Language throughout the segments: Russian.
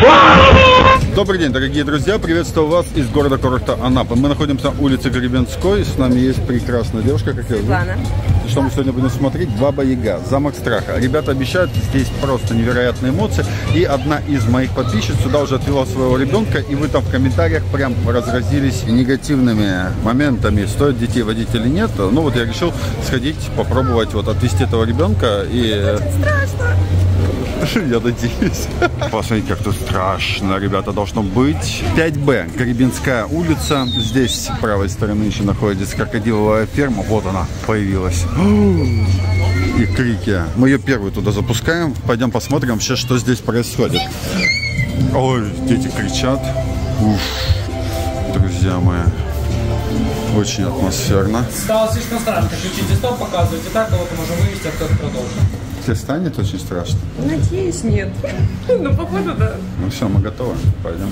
Добрый день, дорогие друзья! Приветствую вас из города-курорта Анапа. Мы находимся на улице Гребенской. С нами есть прекрасная девушка, как я зовут. Светлана. Что мы сегодня будем смотреть? Баба-Яга, замок страха. Ребята обещают, здесь просто невероятные эмоции. И одна из моих подписчиц сюда уже отвела своего ребенка. И вы там в комментариях прям разразились негативными моментами. Стоит детей водить или нет. Ну вот я решил сходить, попробовать вот отвезти этого ребенка. И... Очень страшно. Я надеюсь. Посмотрите, как тут страшно, ребята, должно быть. 5Б, Гребенская улица. Здесь с правой стороны еще находится крокодиловая ферма. Вот она появилась. И крики. Мы ее первую туда запускаем. Пойдем посмотрим вообще, что здесь происходит. Ой, дети кричат. Уф, друзья мои. Очень атмосферно. Стало слишком страшно. Включите стоп, показывайте так, а вот мы можем вывести, а кто-то продолжит. Тебе станет очень страшно? Надеюсь, нет. Ну, походу, да. Ну все, мы готовы. Пойдем.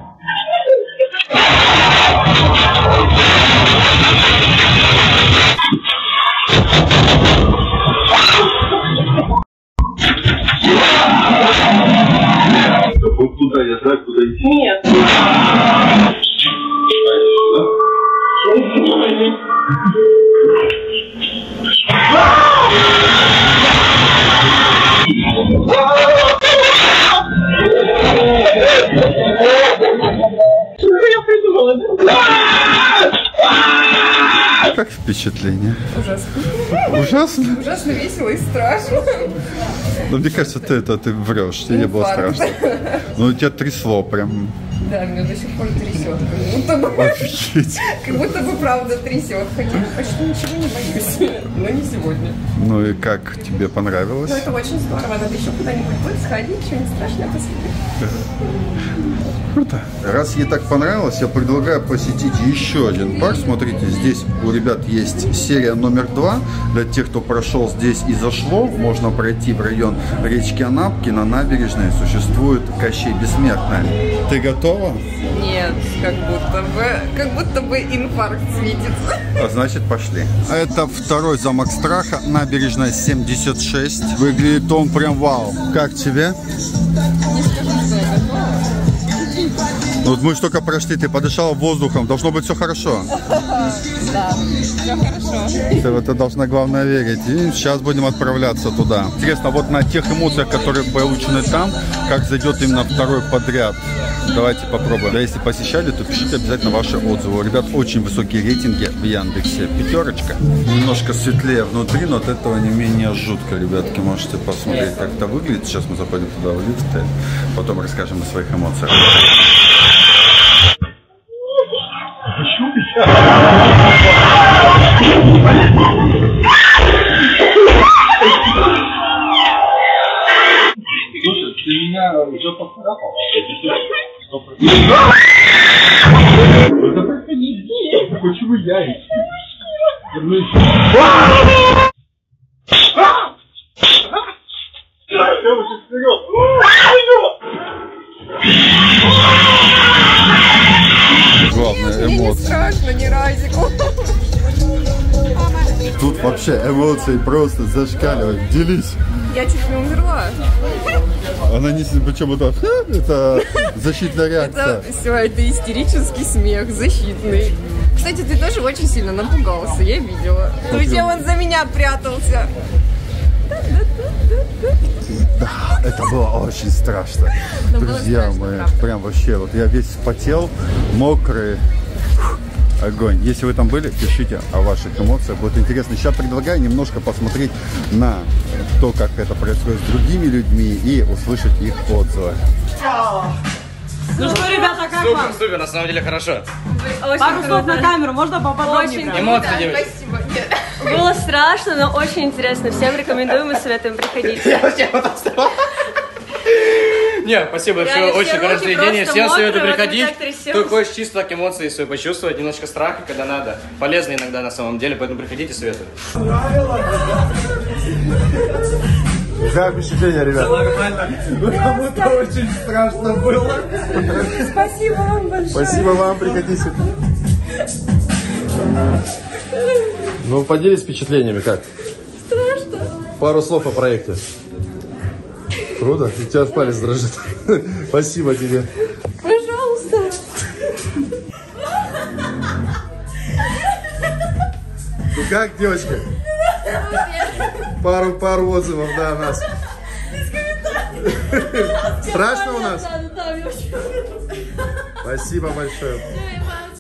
Вот туда, я знаю, куда идти. Нет. Как впечатление? Ужасно. Ужасно? Ужасно весело и страшно. Ну, мне кажется, ты врешь, тебе не было страшно. Ну, у тебя трясло прям. Да, меня до сих пор трясет. Как будто бы, Офигеть. как будто бы правда трясет. Хотя я почти ничего не боюсь. Но не сегодня. Ну и как тебе понравилось? Но это очень здорово. Надо еще куда-нибудь будет сходить, что-нибудь страшное посмотреть. Круто. Раз ей так понравилось, я предлагаю посетить еще один парк. Смотрите, здесь у ребят есть серия номер 2. Для тех, кто прошел здесь и зашло, можно пройти в район речки Анапки. На набережной существует Кощей Бессмертный. Ты готова? Нет, как будто бы инфаркт светится. А значит, пошли. Это второй замок страха, набережная 76. Выглядит он прям вау. Как тебе? Не скажу, что я готова. Ну, вот мы же только прошли, ты подышала воздухом. Должно быть все хорошо. Да, все хорошо. Ты должна, главное, верить. И сейчас будем отправляться туда. Интересно, вот на тех эмоциях, которые получены там, как зайдет именно второй подряд. Давайте попробуем. Да, если посещали, то пишите обязательно ваши отзывы. У ребят очень высокие рейтинги в Яндексе. 5. Немножко светлее внутри, но от этого не менее жутко, ребятки. Можете посмотреть, как это выглядит. Сейчас мы заходим туда в лифт, и потом расскажем о своих эмоциях. Слушай, ты меня уже поцарапал. Это проходи. Почему я их? Главное, Мне не эмоции. страшно, ни разику. Тут вообще эмоции просто зашкаливают. Делись. Я чуть не умерла. Она не... Причем это защитная реакция. Это все, это истерический смех, защитный. Кстати, ты тоже очень сильно напугался, я видела. Друзья, он за меня прятался. Да, это было очень страшно. Но было Друзья страшно, мои, правда. прям вообще, вот я весь вспотел, мокрый. Огонь. Если вы там были, пишите о ваших эмоциях. Будет интересно. Сейчас предлагаю немножко посмотреть на то, как это происходит с другими людьми и услышать их отзывы. Ну что, ребята, как вам? Супер, на самом деле хорошо. Пару слов на камеру, можно поподробнее? прям? Эмоции, девочки. Спасибо. Нет. Было страшно, но очень интересно. Всем рекомендуем и советуем приходить. Не, спасибо, все Реально, очень все хорошее руки заведение. просто Всем советую мокрые, приходить. вот мы так трясемся. Кто хочет чисто так эмоции свои почувствовать, немножко страха, когда надо. Полезно иногда на самом деле, поэтому приходите, советую. Как впечатление, ребят? Нормально. Ну, кому-то очень страшно было. Спасибо вам большое. Спасибо вам, приходите. Ну, поделись впечатлениями, как? Страшно. Пару слов о проекте. Круто? У тебя палец дрожит. Спасибо тебе. Пожалуйста. Ну как, девочка? Пару отзывов, да, о нас. Страшно у нас? Спасибо большое.